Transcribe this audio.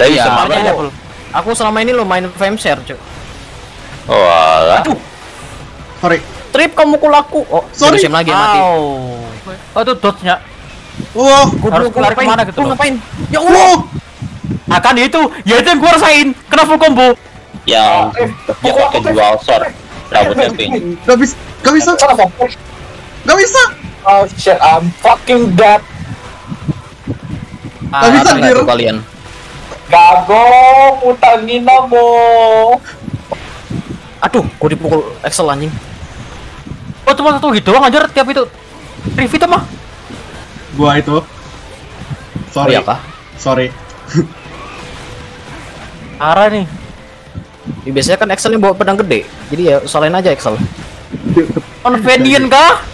Iya, makanya aku selama ini lo main fame share, cuy. Oh, alah. Aduh, Sorry. trip kamu mukul aku. Oh, Sorry. musim lagi mati. Oh itu dodge-nya. Wah. Harus lari kemana gitu loh. Ngapain? Ya Allah. Akan itu, ya itu yang gua rasain. Kena full combo. Yang dia pakai dual sword. Rambutnya pink. Gak bisa. Gak bisa. Gak bisa. Oh shit, I'm fucking dead. Gak bisa, Nggak Dir. tuh kalian. Gago, putangin mo. Aduh, gua dipukul Excel anjing. Oh cuma satu gitu doang anjir tiap itu. Review itu mah. Gua itu. Oh, Sorry. iya kah? Sorry. Parah nih. Ya, biasanya kan Excel yang bawa pedang gede. Jadi ya salahin aja Excel. Convenient kah?